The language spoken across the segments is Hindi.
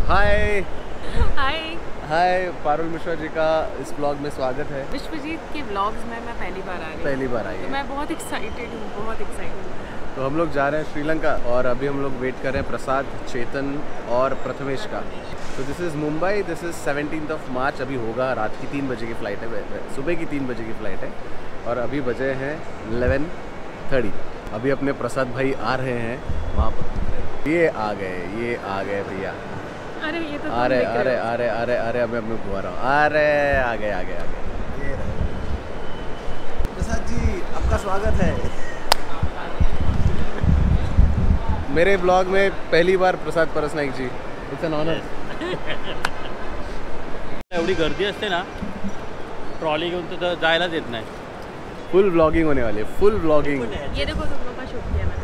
हाय हाय हाय, पारुल मिश्रा जी का इस ब्लॉग में स्वागत है। विश्वजीत के व्लॉग्स में मैं पहली बार आ रही हूँ। पहली बार आई तो है। मैं बहुत एक्साइटेड हूँ, बहुत एक्साइटेड। तो हम लोग जा रहे हैं श्रीलंका और अभी हम लोग वेट कर रहे हैं प्रसाद, चेतन और प्रथमेश का। तो this is Mumbai, this is 17 March. अभी होगा, रात की 3 बजे की फ़्लाइट है, सुबह की 3 बजे की फ़्लाइट है और अभी बजे हैं 11:30। अभी अपने प्रसाद भाई आ रहे हैं वहाँ पर। ये आ गए भैया। अरे ये तो अरे अभी मैं घुमा रहा हूँ। अरे आ गए। प्रसाद जी, आपका स्वागत है मेरे ब्लॉग में पहली बार। Prasad Parsnaik ji, it's an honour. एवढी गर्दी असते ना, ट्रॉली घेऊन तर जायलाच येत नाही। फुल ब्लॉगिंग होने वाली है, फुल ब्लॉगिंग। ये देखो तुम लोग का शूट किया मैंने।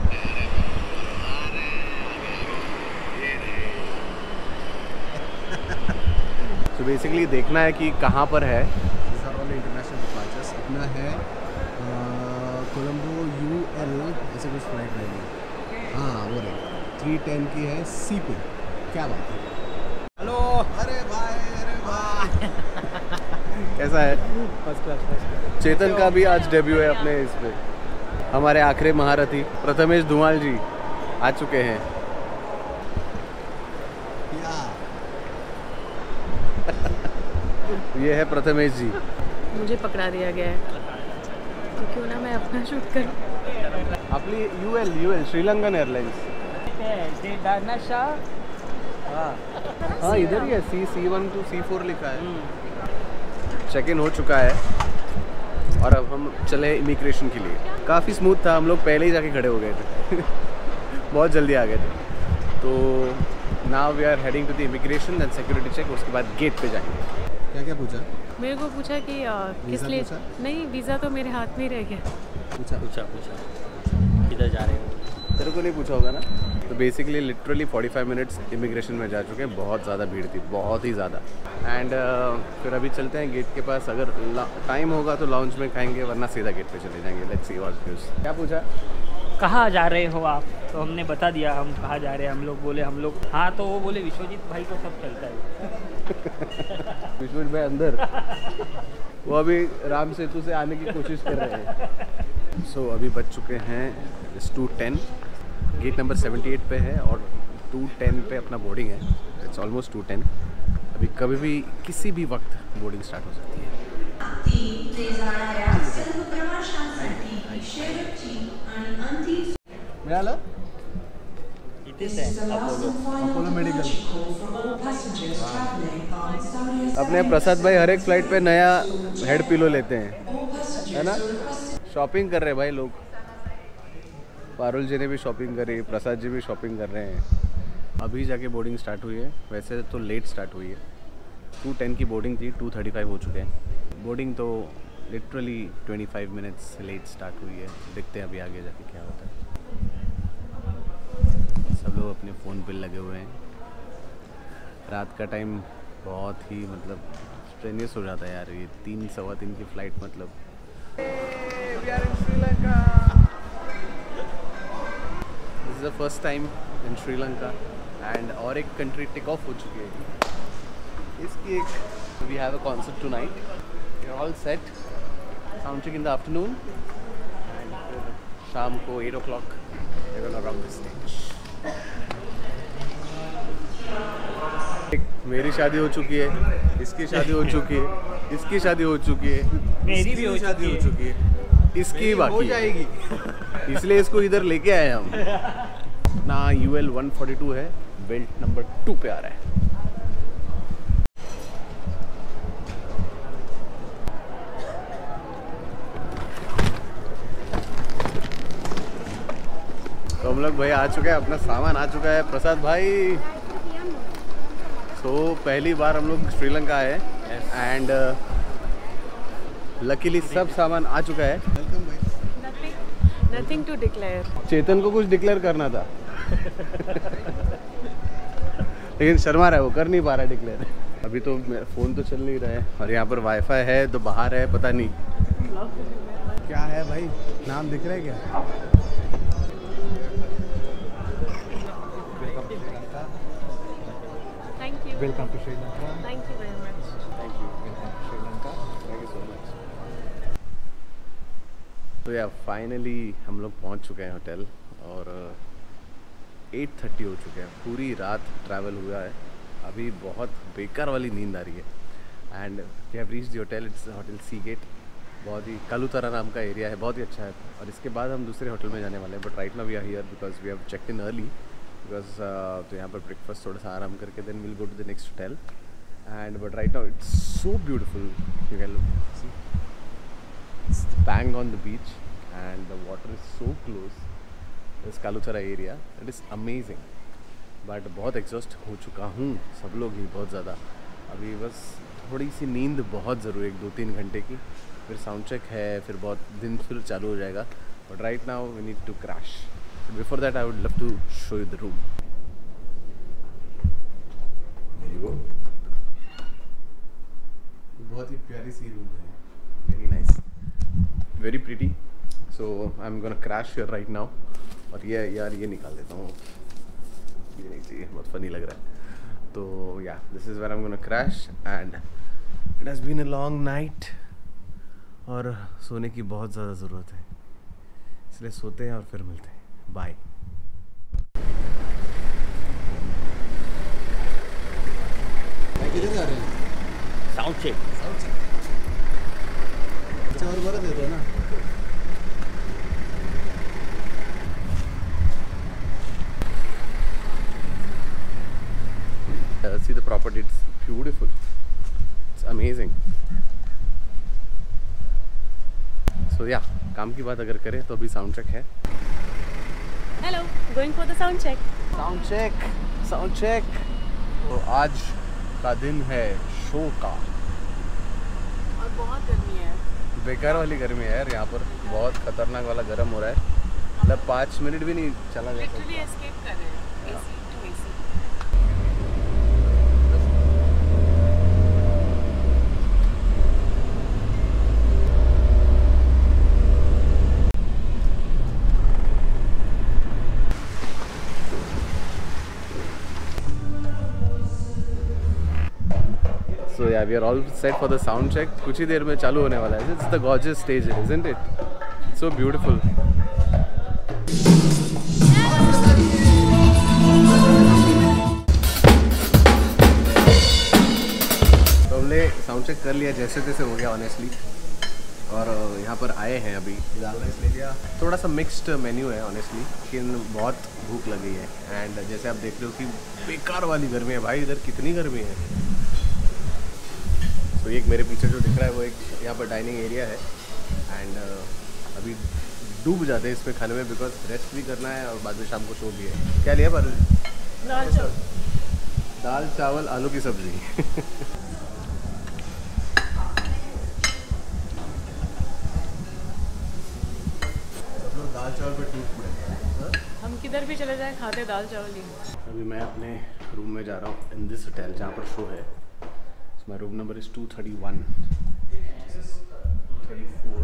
तो बेसिकली देखना है कि कहाँ पर है। इंटरनेशनल डिपार्चर्स अपना है कोलंबो UL ऐसे कुछ फ्लाइट रहेगी। हाँ वो रही 310 की है सी पे। क्या बात है। हेलो। अरे भाई कैसा है? First class. चेतन का भी आज डेब्यू है अपने इस पे। हमारे आखिरी महारथी प्रथमेश धुमाल जी आ चुके हैं। ये है प्रथमेश जी। मुझे पकड़ा दिया गया है, तो क्यों ना मैं अपना शूट करूँ। आपली UL श्रीलंकन एयरलाइंस। हाँ इधर ही है, C1 to C4 लिखा है। चेक इन हो चुका है और अब हम चले इमिग्रेशन के लिए। काफ़ी स्मूथ था, हम लोग पहले ही जाके खड़े हो गए थे बहुत जल्दी आ गए थे। तो now we are heading to the immigration and security check. उसके बाद गेट पे जाएंगे। क्या पूछा? मेरे को पूछा कि किस लिए। नहीं, वीज़ा तो मेरे हाथ में ही रह गया। पूछा किधर जा रहे हो? तेरे को नहीं पूछा होगा ना। तो बेसिकली लिटरली 45 मिनट्स इमिग्रेशन में जा चुके हैं। बहुत ज़्यादा भीड़ थी, बहुत ही ज़्यादा। एंड फिर अभी चलते हैं गेट के पास। अगर टाइम होगा तो लाउंज में खाएंगे, वरना सीधा गेट पे चले जाएंगे। Let's see what news. क्या पूछा? कहाँ जा रहे हो आप? तो हमने बता दिया हम कहाँ जा रहे हैं। हम लोग बोले हाँ, तो वो बोले विश्वजीत भाई को सब चलता है। विश्वजीत भाई अंदर वो अभी राम सेतु से आने की कोशिश कर रहे हैं। सो अभी बज चुके हैं 2:10। गेट नंबर 78 पे है और 2:10 पे अपना बोर्डिंग है। It's almost 2:10। अभी कभी भी किसी भी वक्त बोर्डिंग स्टार्ट हो सकती है। मिळालं? इथेच आहे अपोलो मेडिकल। अपने प्रसाद भाई हर एक फ्लाइट पे नया हेड पिलो लेते हैं, है ना। शॉपिंग कर रहे हैं भाई लोग। पारुल जी ने भी शॉपिंग करी, प्रसाद जी भी शॉपिंग कर रहे हैं। अभी जाके बोर्डिंग स्टार्ट हुई है। वैसे तो लेट स्टार्ट हुई है। 2:10 की बोर्डिंग थी, 2:35 हो चुके हैं। बोर्डिंग तो लिटरली 25 मिनट्स लेट स्टार्ट हुई है। देखते हैं अभी आगे जाके क्या होता है। सब लोग अपने फ़ोन पे लगे हुए हैं। रात का टाइम बहुत ही मतलब स्ट्रेनियस हो जाता है यार। ये 3 सवा 3 की फ़्लाइट मतलब। We are in Sri Lanka. This is the first time in Sri Lanka and और एक कंट्री टिक ऑफ हो चुकी है। इसकी एक we have a concert tonight. We are all set. Sound check in the afternoon and फिर शाम को 8 o'clock we're gonna rock the stage. मेरी शादी हो चुकी है, इसकी शादी हो चुकी है, इसकी शादी हो चुकी है, मेरी भी हो शादी हो चुकी है, इसकी बाकी हो जाएगी। इसलिए इसको इधर लेके आए हम ना। UL 142 है, बेल्ट नंबर 2 पे आ रहा है। तो हम लोग भाई आ चुके हैं, अपना सामान आ चुका है। प्रसाद भाई पहली बार हम लोग श्रीलंका आए एंड लकीली सब सामान आ चुका है। वेलकम भाई। Nothing to declare. चेतन को कुछ डिक्लेयर करना था लेकिन शर्मा रहा है, वो कर नहीं पा रहा है डिक्लेयर। अभी तो मेरा फ़ोन तो चल नहीं रहा है और यहाँ पर वाईफाई है तो बाहर है, पता नहीं क्या है भाई। नाम दिख रहा है क्या? Welcome to Sri Lanka. Thank you very much. Thank you, Welcome to Sri Lanka. Thank you so much. तो यार फाइनली हम लोग पहुंच चुके हैं होटल और 8:30 हो चुके हैं। पूरी रात ट्रैवल हुआ है, अभी बहुत बेकार वाली नींद आ रही है। And we have reached the hotel, it's hotel sea gate. बहुत ही कालूतरा नाम का एरिया है, बहुत ही अच्छा है। और इसके बाद हम दूसरे होटल में जाने वाले हैं, but right now we are here because we have checked in early because तो यहाँ पर ब्रेकफास्ट थोड़ा सा आराम करके then will go to the next hotel. And but right now it's so beautiful, you can look see it's bang on the beach and the water is so close this Kalutara area, it is amazing. But बहुत एग्जॉस्ट हो चुका हूँ, सब लोग ही बहुत ज़्यादा। अभी बस थोड़ी सी नींद बहुत ज़रूरी है, 1-2-3 घंटे की, फिर साउंड चेक है, फिर बहुत दिन फिर चालू हो जाएगा। But right now we need to crash. Before that I would love to show you the room. बहुत ही प्यारी सी रूम है, very nice, very pretty. So I am gonna crash here right now. और ये यार ये निकाल देता हूँ, ये नहीं चाहिए, बहुत फनी लग रहा है। तो yeah this is where I am gonna crash and it has been a long night और सोने की बहुत ज़्यादा ज़रूरत है, इसलिए सोते हैं और फिर मिलते हैं। बाय। किधर जा रहे हैं? Sound check. अच्छा और बड़ा दे दो ना। See the property, it's beautiful, it's amazing. So yeah, काम की बात अगर करें तो अभी साउंड चेक है। Hello, going for the sound check. Sound check. तो आज का दिन है शो का। और बहुत गर्मी है। बेकार वाली गर्मी है यार, यहाँ पर बहुत खतरनाक वाला गर्म हो रहा है। मतलब 5 मिनट भी नहीं चला गया। Literally escape कर रहे हैं AC to AC. So yeah, we are all set for the sound check. कुछ ही देर में चालू होने वाला है। It's the gorgeous stage, isn't it? It's so beautiful. तो हमने साउंड चेक कर लिया, जैसे तैसे हो गया ऑनेस्टली। और यहाँ पर आए हैं अभी, दाल राइस ले लिया। थोड़ा सा मिक्स्ड मेन्यू है ऑनेस्टली, लेकिन बहुत भूख लगी है। एंड जैसे आप देख रहे हो कि बेकार वाली गर्मी है भाई, इधर कितनी गर्मी है। तो एक मेरे पीछे जो दिख रहा है वो एक यहाँ पर डाइनिंग एरिया है। एंड अभी डूब जाते हैं इसमें खाने में बिकॉज रेस्ट भी करना है और बाद में शाम को शो भी है। क्या लिया पर? दाल चावल आलू की सब्जी। दाल चावल पे टूट पड़े। हम किधर भी चले जाएं खाते दाल चावल ही। अभी मैं अपने रूम में जा रहा हूँ इन दिस होटल जहाँ पर शो है। My room number is 231. 34.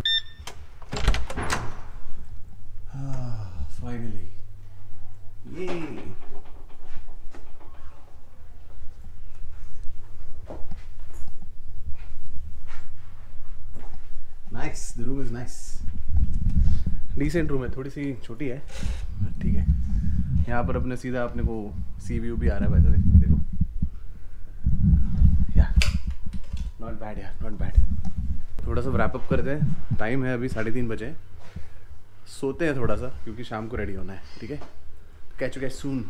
Finally. Yay. Nice. The room is nice. Decent room है, थोड़ी सी छोटी है, ठीक है। यहाँ पर अपने सीधा अपने को सी व्यू भी आ रहा है, बाय द वे देखो। नॉट बैड यार, नॉट बैड। थोड़ा सा रैप अप करते हैं, टाइम है अभी 3:30 बजे। सोते हैं थोड़ा सा क्योंकि शाम को रेडी होना है, ठीक है। Catch you guys soon.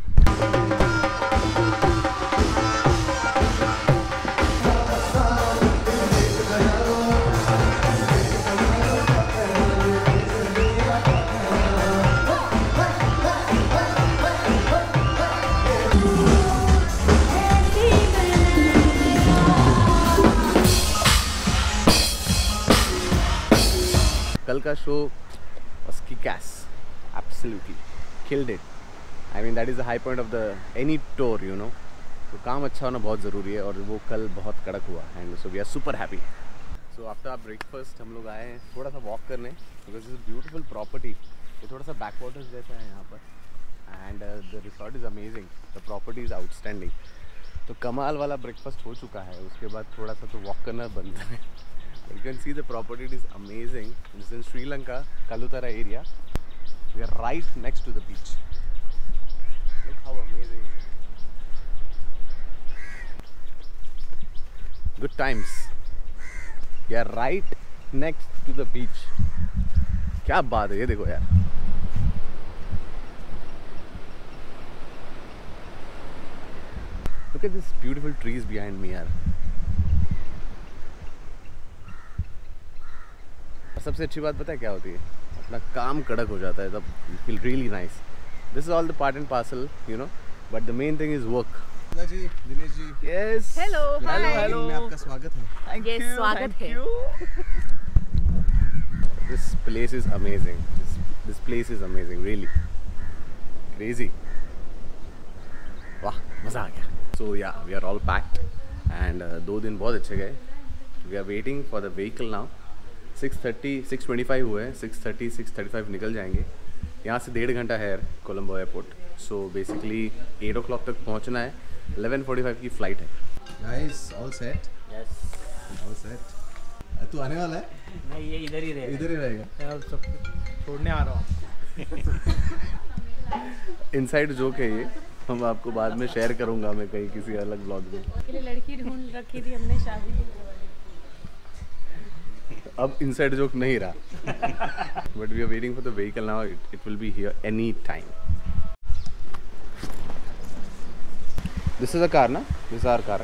कल का show was kick-ass, absolutely killed it. I mean that is the high point of the any tour, you know. तो काम अच्छा होना बहुत ज़रूरी है और वो कल बहुत कड़क हुआ and so we are super happy. So after our breakfast हम लोग आए हैं थोड़ा सा वॉक करने बिकॉज इज ब्यूटीफुल प्रॉपर्टी। ये थोड़ा सा बैक वाटर्स जैसा है यहाँ पर and the resort is amazing, the property is outstanding. तो कमाल वाला ब्रेकफास्ट हो चुका है, उसके बाद थोड़ा सा तो वॉक करना बनता है। You can see the property, it is amazing. It's in Sri Lanka, Kalutara area. We are right next to the beach. Look how amazing it is. Good times. We are right next to the beach. क्या बात है, ये देखो यार। Look at these beautiful trees behind me यार। सबसे अच्छी बात पता है क्या होती है? अपना काम कड़क हो जाता है, तब you feel really nice. This is all the part and parcel, you know, but the main thing is work. जी, Dinesh ji, Yes. Hello, Hello. में आपका स्वागत है। ये स्वागत है। This place is amazing. This place is amazing, really. Crazy. वाह, मज़ा आ गया। So yeah, we are all packed and 2 दिन बहुत अच्छे गए। We are waiting for the vehicle now. 6:25 हुए हैं, 6:30, 6:35 निकल जाएंगे। यहाँ से 1.5 घंटा है Colombo airport. So basically 8 o'clock तक पहुँचना है। 11:45 की फ़्लाइट है। Guys, all set? Yes All set. तू आने वाला है? नहीं, ये इधर ही रहेगा। इधर ही रहेगा। अब सब छोड़ने आ रहा हूँ। इनसाइड जोक है ये, हम आपको बाद में शेयर करूँगा मैं कहीं किसी अलग ब्लॉग में। के लिए लड़की ढूंढ रखी थी हमने शादी। अब इनसाइड जोक नहीं रहा। But we are waiting for the vehicle now, it will be here any time. This is a car ना, this are car.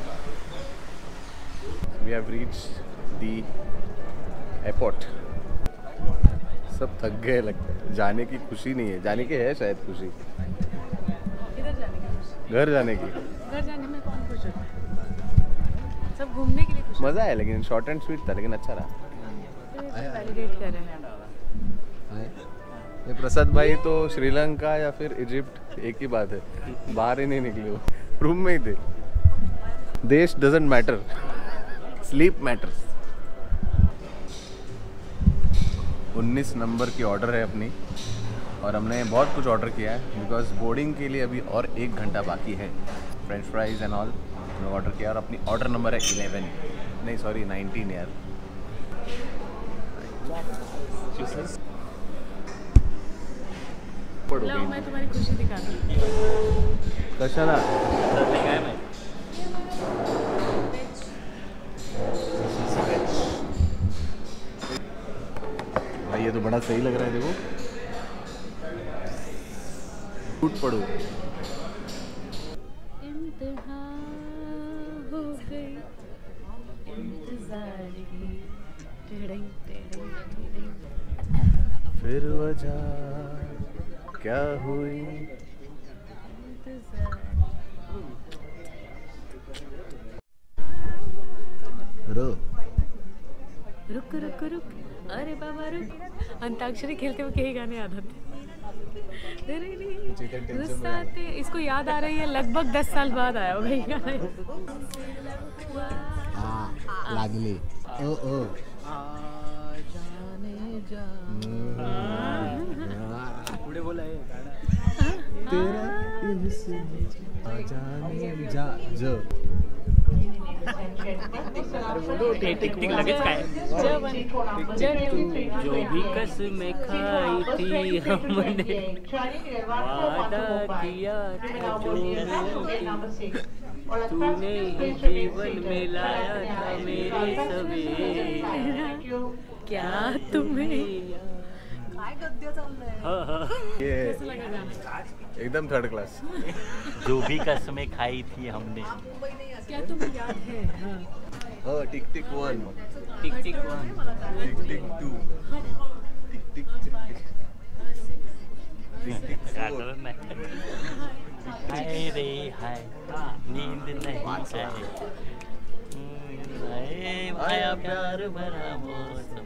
We have reached the airport. सब थक गए लगता है, जाने की खुशी नहीं है, जाने की है शायद खुशी, किधर जाने की खुशी? घर जाने की। घर जाने में कौन खुश होता है? सब घूमने के लिए खुश मज़ा है, लेकिन शॉर्ट एंड स्वीट था, लेकिन अच्छा रहा। वैलिडेट कर रहे हैं। आए? ये प्रसाद भाई तो श्रीलंका या फिर इजिप्ट एक ही बात है, बाहर ही नहीं निकले हो, रूम में ही थे। देश doesn't matter, sleep matters. 19 number की ऑर्डर है अपनी, और हमने बहुत कुछ ऑर्डर किया है बिकॉज बोर्डिंग के लिए अभी और 1 घंटा बाकी है। फ्रेंच फ्राइज एंड ऑल हमने ऑर्डर किया, और अपनी ऑर्डर नंबर है 11, नहीं सॉरी 19 यार। लाओ मैं तुम्हारी खुशी दिखा दूँ। कशाला काय माहिती भाई, ये तो बड़ा सही लग रहा है, देखो टूट पड़ो। इंतहा हो गई इंतजार की, टेढ़िंग टेढ़िंग टेढ़िंग। फिर वजह क्या हुई? रो। रुक रुक रुक, अरे बाबा रुक। अंताक्षरी खेलते हुए कई गाने याद आते। गुस्सा आते, इसको याद आ रही है, लगभग 10 साल बाद आया होगा ये गाना। लागली। ओ ओ। पुढे बोला है गाणं। तेरा जाने जा जो। टिक टिक लगेच काय? जो भी कसमें खाई थी हमने, वादा किया था जो मिलती, तूने ही जीवन में लाया था मेरे सवेरे। क्या तुम्हें ये एकदम थर्ड क्लास। जो भी कसमें खाई थी हमने। क्या तुम्हें याद है? हाँ, टिक टिक 1, टिक टिक वन, टिक टिक 2, टिक टिक 3, टिक टिक 4। हाय रे हाय, नींद नहीं आए, आया प्यार भरा मौसम।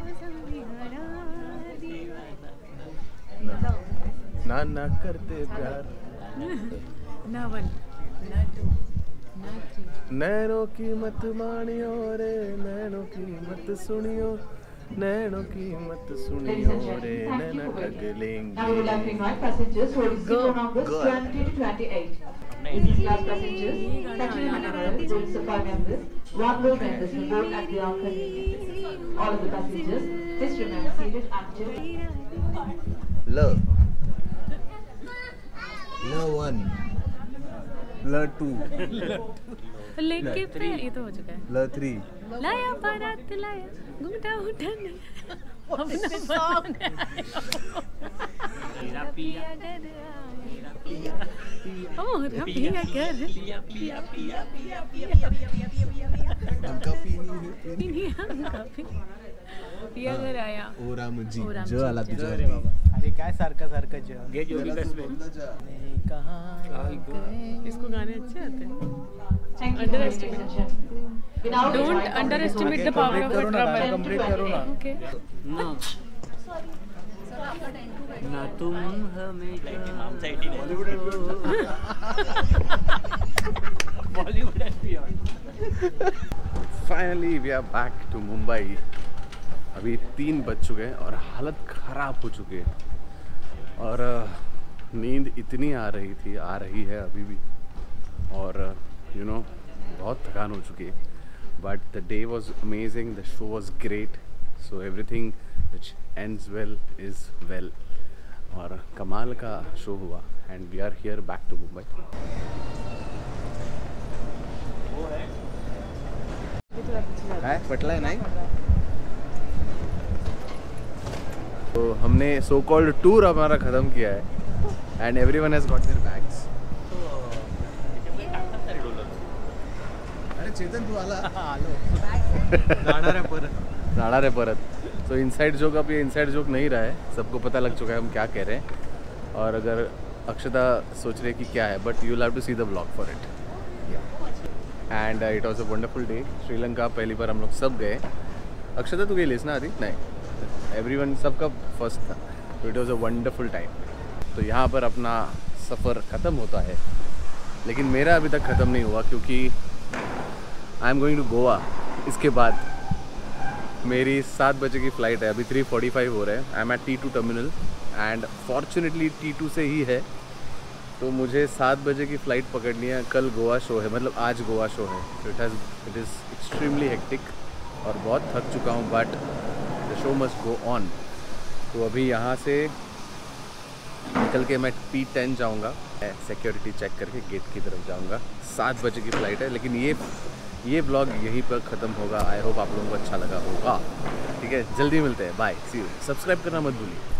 ना ना करते प्यार, ना 1 ना 2 ना 3। नैनों की मत मानियो रे, नैनों की मत सुनियो, नैनों की मत सुनियो रे, नैना ठग लेंगे। Now we will have to invite passengers who are received on numbers Go. 20 to 28. Business class passengers, country members, Gold Safari members, One-World members will board at their own convenience. All of the passengers, please remain seated until L. L1. L2. लेके पे ये तो हो चुका है। L3. लाया बारात लाया घूमता उठन अपना सॉन्ग मेरा पिया ओ पिया कर हम काफी पिया कर आया ओ राम जी ओ राम ज जी, आला ज. तुझ्या अरे काय सारखं सारखं गे जोगी कसबे इसको गाने अच्छे आते हैं Thank you for your attention. Without don't underestimate the power of drum complete करो ना ओके ना तुम हमें Bollywood finally we are back to Mumbai. अभी 3 बज चुके हैं और हालत ख़राब हो चुकी है और नींद इतनी आ रही है अभी भी और यू नो बहुत थकान हो चुकी है। But the day was amazing, the show was great, so everything which ends well is well और कमाल का शो हुआ and we are here back to Mumbai. पटलाय नाही तो हमने सो कॉल्ड टूर हमारा ख़त्म किया है and everyone has got their bags. अरे चेतन तू आला जाना रे परत। तो इनसाइड जोक अब ये इनसाइड जोक नहीं रहा है, सबको पता लग चुका है हम क्या कह रहे हैं। और अगर अक्षता सोच रही है कि क्या है, but you will have to see the blog for it. And it was a wonderful day. Sri Lanka पहली बार हम लोग सब गए। अक्षता तू गई लेस ना आदि? नहीं, एवरीवन सबका फर्स्ट था, तो it was a wonderful time. तो यहाँ पर अपना सफ़र ख़त्म होता है, लेकिन मेरा अभी तक ख़त्म नहीं हुआ क्योंकि I am going to Goa. इसके बाद मेरी 7 बजे की फ़्लाइट है, अभी 3:45 हो रहे हैं। I am at T2 terminal and fortunately T2 से ही है, तो मुझे 7 बजे की फ़्लाइट पकड़नी है। कल गोवा शो है, मतलब आज गोवा शो है। तो इट इज़ एक्सट्रीमली हेक्टिक और बहुत थक चुका हूँ, but the show must go on. तो अभी यहाँ से निकल के मैं P10 जाऊँगा, सिक्योरिटी चेक करके गेट की तरफ जाऊँगा। 7 बजे की फ़्लाइट है, लेकिन ये ब्लॉग यहीं पर ख़त्म होगा। आई होप आप लोगों को अच्छा लगा होगा। ठीक है, जल्दी मिलते हैं, बाय, सी यू। सब्सक्राइब करना मत भूलिए।